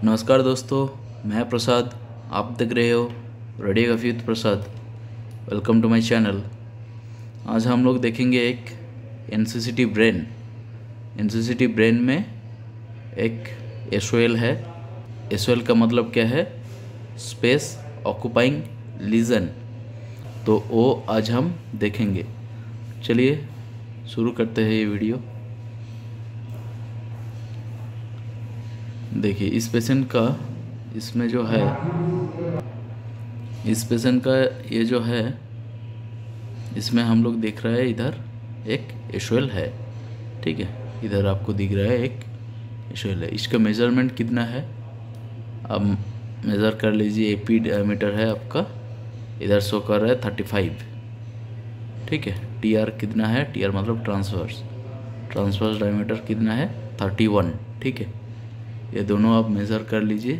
नमस्कार दोस्तों, मैं प्रसाद। आप देख रहे हो ready coffee with Prasad. Welcome to my channel. आज हम लोग देखेंगे एक एनसीसीटी ब्रेन में एक एसओएल है। एसओएल का मतलब क्या है? Space occupying lesion. तो वो आज हम देखेंगे। चलिए शुरू करते हैं ये वीडियो। देखिए इस पेशेंट का इसमें जो है, इस पेशेंट का ये जो है, इसमें हम लोग देख रहे हैं इधर एक एसओएल है। ठीक है, इधर आपको दिख रहा है एक एसओएल है। इसका मेजरमेंट कितना है अब मेज़र कर लीजिए। एपी डायमीटर है आपका, इधर शो कर रहा है 35। ठीक है, टीआर कितना है? टीआर मतलब ट्रांसवर्स डायमीटर कितना है? 31। ठीक है, ये दोनों आप मेज़र कर लीजिए।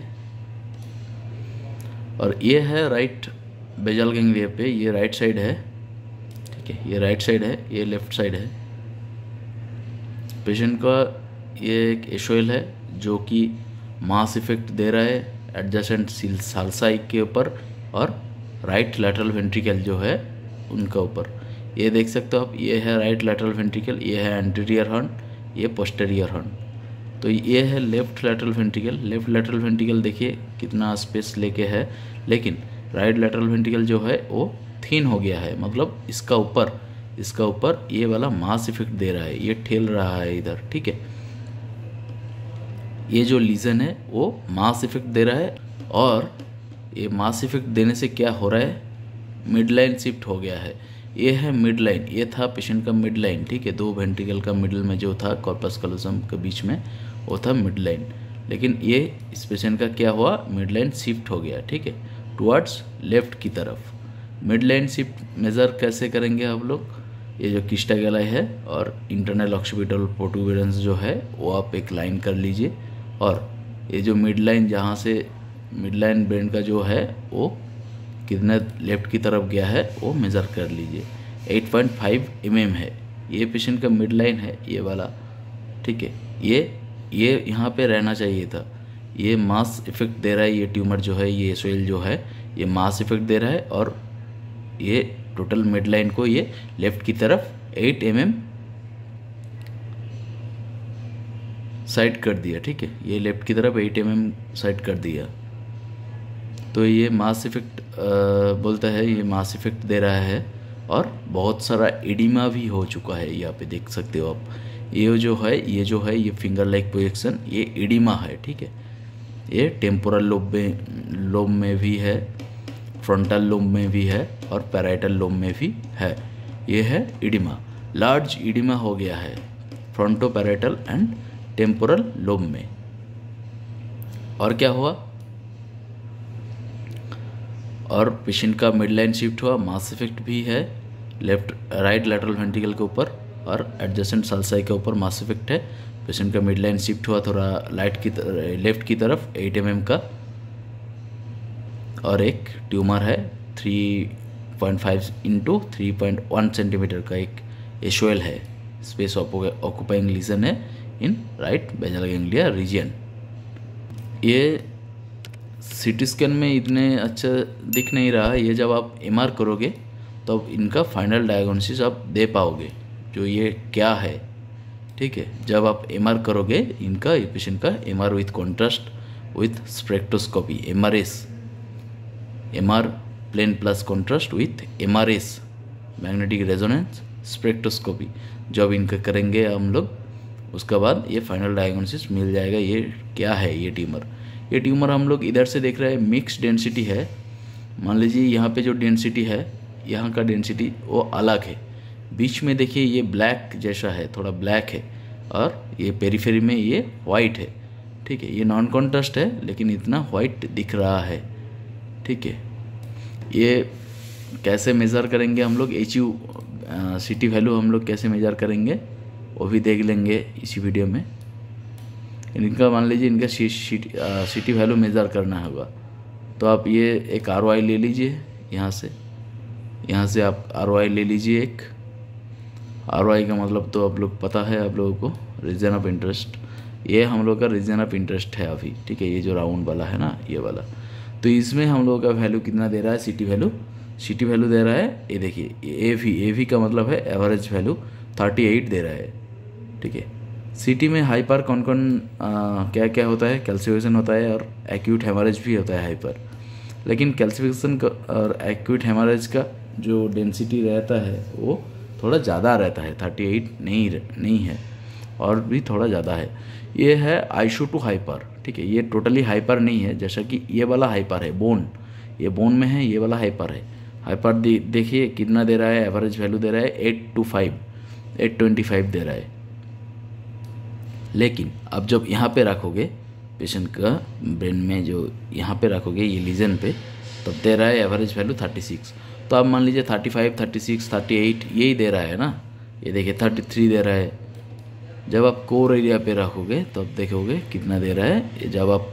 और ये है राइट बेजल गैंग्लिया पे, ये राइट साइड है। ठीक है, ये राइट साइड है, ये लेफ्ट साइड है। पेशेंट का ये एक एसओएल है जो कि मास इफेक्ट दे रहा है एडजेसेंट साल्साई के ऊपर और राइट लैटरल वेंट्रिकल जो है उनका ऊपर। ये देख सकते हो आप, ये है राइट लैटरल वेंट्रिकल, ये है एंटीरियर हॉर्न, ये पोस्टीरियर हॉर्न। तो ये है left lateral ventricle. Left lateral ventricle देखिए कितना स्पेस लेके है, लेकिन राइट लैटरल वेंट्रिकल जो है वो थिन हो गया है। मतलब इसका ऊपर ये वाला मास इफेक्ट दे रहा है, ये ठेल रहा है इधर। ठीक है, ये जो लीजन है वो मास इफेक्ट दे रहा है। और ये मास इफेक्ट देने से क्या हो रहा है? मिड लाइन शिफ्ट हो गया है। ये है मिड लाइन, ये था पेशेंट का मिड लाइन। ठीक है, दो वेंट्रिकल का मिडल में जो था कॉर्पस कैलोसम के बीच में, वो था मिड लाइन। लेकिन ये इस पेशेंट का क्या हुआ? मिड लाइन शिफ्ट हो गया। ठीक है, टुवर्ड्स लेफ्ट की तरफ। मिड लाइन शिफ्ट मेज़र कैसे करेंगे हम लोग? ये जो किस्टा गैलाई है और इंटरनल ऑक्सीपिटल प्रोटूबरेंस जो है वो आप एक लाइन कर लीजिए। और ये जो मिड लाइन, जहाँ से मिड लाइन ब्रेन का जो है वो कितना लेफ्ट की तरफ गया है वो मेज़र कर लीजिए। 8.5 mm है ये पेशेंट का मिड लाइन है, ये वाला। ठीक है, ये यहाँ पे रहना चाहिए था। ये मास इफेक्ट दे रहा है, ये ट्यूमर जो है, ये एसओएल जो है, ये मास इफेक्ट दे रहा है। और ये टोटल मिड लाइन को ये लेफ्ट की तरफ 8 mm साइड कर दिया। ठीक है, ये लेफ्ट की तरफ 8 mm साइड कर दिया। तो ये मास इफेक्ट बोलता है, ये मास इफेक्ट दे रहा है। और बहुत सारा एडिमा भी हो चुका है, यहाँ पे देख सकते हो आप। ये जो है ये फिंगर लाइक पोजीशन, ये एडिमा है। ठीक है, ये टेम्पोरल लोब में भी है, फ्रंटल लोब में भी है और पैराइटल लोब में भी है। ये है एडिमा, लार्ज एडिमा हो गया है fronto parietal and temporal lobe में। और क्या हुआ? और पेशेंट का मिड लाइन शिफ्ट हुआ, मास इफेक्ट भी है राइट लैटरल वेंट्रिकल के ऊपर और एडजेसेंट साल्साई के ऊपर मास इफेक्ट है। पेशेंट का मिड लाइन शिफ्ट हुआ थोड़ा लेफ्ट की तरफ 8 mm का। और एक ट्यूमर है 3.5 × 3.1 सेंटीमीटर का, एक एसओएल है। स्पेस ऑक्यूपाइंग लीजन है in right basal ganglia region. ये सीटी स्कैन में इतने अच्छा दिख नहीं रहा। ये जब आप एमआर करोगे तो अब इनका फाइनल डायग्नोसिस आप दे पाओगे, जो ये क्या है। ठीक है, जब आप एमआर करोगे इनका, पेशेंट का MR with contrast with spectroscopy, MR plain plus contrast with MRS, magnetic resonance spectroscopy, जब इनका करेंगे हम लोग, उसके बाद ये फाइनल डायग्नोसिस मिल जाएगा। ये क्या है? ये ट्यूमर हम लोग इधर से देख रहे हैं, मिक्स डेंसिटी है। मान लीजिए यहाँ पे जो डेंसिटी है, यहाँ का डेंसिटी वो अलग है। बीच में देखिए ये ब्लैक जैसा है, थोड़ा ब्लैक है। और ये पेरीफेरी में ये वाइट है। ठीक है, ये नॉन कॉन्ट्रास्ट है लेकिन इतना वाइट दिख रहा है। ठीक है, ये कैसे मेज़र करेंगे हम लोग? HU-CT वैल्यू हम लोग कैसे मेज़र करेंगे वो भी देख लेंगे इसी वीडियो में। इनका मान लीजिए इनका CT वैल्यू मेज़र करना होगा, तो आप ये एक ROI ले लीजिए। यहाँ से आप ROI ले लीजिए। एक ROI का मतलब तो आप लोग पता है, आप लोगों को रीजन ऑफ इंटरेस्ट। ये हम लोग का रीजन ऑफ इंटरेस्ट है अभी, ठीक है। ये जो राउंड वाला है ना, ये वाला, तो इसमें हम लोग का वैल्यू कितना दे रहा है, सीटी वैल्यू दे रहा है, ये देखिए एवी का मतलब है एवरेज वैल्यू 38 दे रहा है, ठीक है। सीटी में हाइपर कौन क्या क्या होता है, कैल्सिफिकेशन होता है और एक्यूट हेमरेज भी होता है हाइपर। लेकिन कैल्सिफिकेशन और एक्यूट हेमरेज का जो डेंसिटी रहता है वो थोड़ा ज़्यादा रहता है, 38 नहीं है, और भी थोड़ा ज़्यादा है। ये है आइशो टू हाइपर, ठीक है। ये टोटली हाइपर नहीं है, जैसा कि ये वाला हाइपर है, ये बोन में है, ये वाला हाइपर है। हाइपर देखिए कितना दे रहा है, एवरेज वैल्यू दे रहा है 825 दे रहा है। लेकिन अब जब यहाँ पे रखोगे पेशेंट का ब्रेन में, जो यहाँ पे रखोगे ये लीजन पे, तब दे रहा है एवरेज वैल्यू 36। तो अब मान लीजिए 35, 36, 38 यही दे रहा है ना, ये देखिए 33 दे रहा है। जब आप कोर एरिया पे रखोगे तब देखोगे कितना दे रहा है। जब आप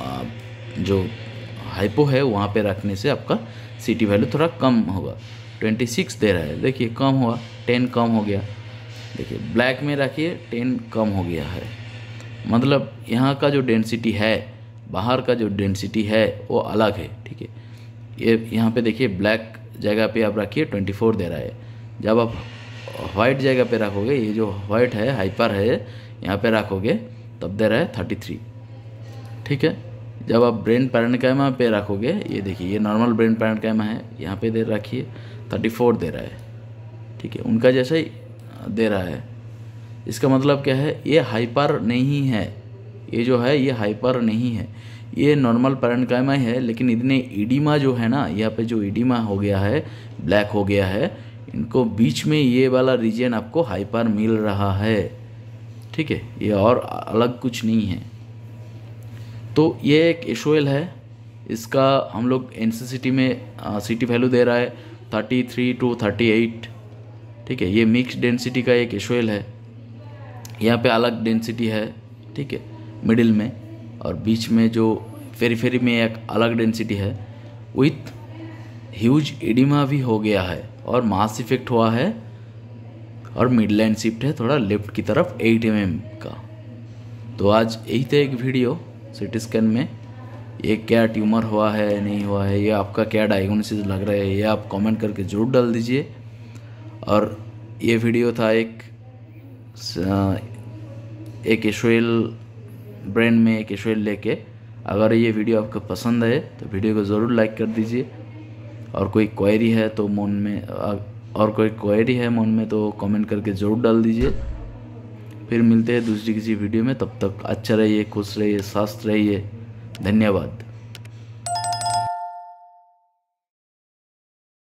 जो हाइपो है वहाँ पे रखने से आपका सीटी वैल्यू थोड़ा कम होगा, 26 दे रहा है, देखिए कम हुआ, 10 कम हो गया। देखिए ब्लैक में रखिए 10 कम हो गया है, मतलब यहाँ का जो डेंसिटी है, बाहर का जो डेंसिटी है वो अलग है, ठीक है। ये यहाँ पे देखिए ब्लैक जगह पे आप रखिए 24 दे रहा है। जब आप वाइट जगह पे रखोगे, ये जो वाइट है हाइपर है, यहाँ पे रखोगे तब दे रहा है 33, ठीक है। जब आप ब्रेन पैरेन्काइमा पे रखोगे, ये देखिए ये नॉर्मल ब्रेन पैरेन्काइमा है, यहाँ पे दे रखिए 34 दे रहा है, ठीक है। उनका जैसा ही दे रहा है। इसका मतलब क्या है, ये हाइपर नहीं है, ये जो है ये हाइपर नहीं है, ये नॉर्मल पैरेन्काइमा है। लेकिन इतने ईडिमा जो है ना, यहाँ पे जो ईडिमा हो गया है, ब्लैक हो गया है, इनको बीच में ये वाला रीजन आपको हाइपर मिल रहा है, ठीक है। ये और अलग कुछ नहीं है। तो ये एक SOL है, इसका हम लोग NCCT में सीटी वैल्यू दे रहा है 33 to 38, ठीक है। ये मिक्स डेंसिटी का एक SOL है, यहाँ पे अलग डेंसिटी है, ठीक है, मिडिल में, और बीच में जो फेरीफेरी में एक अलग डेंसिटी है, विथ ह्यूज एडिमा भी हो गया है और मास इफेक्ट हुआ है, और मिड लाइन शिफ्ट है थोड़ा लेफ्ट की तरफ 8 mm का। तो आज यही था एक वीडियो CT स्कैन में, ये क्या ट्यूमर हुआ है नहीं हुआ है, ये आपका क्या डायग्नोसिस लग रहा है, ये आप कमेंट करके ज़रूर डाल दीजिए। और ये वीडियो था एक SOL ब्रेन में एक SOL लेके। अगर ये वीडियो आपको पसंद है तो वीडियो को ज़रूर लाइक कर दीजिए, और कोई क्वेरी है तो मन में तो कमेंट करके ज़रूर डाल दीजिए। फिर मिलते हैं दूसरी किसी वीडियो में, तब तक अच्छा रहिए, खुश रहिए, स्वस्थ रहिए। धन्यवाद।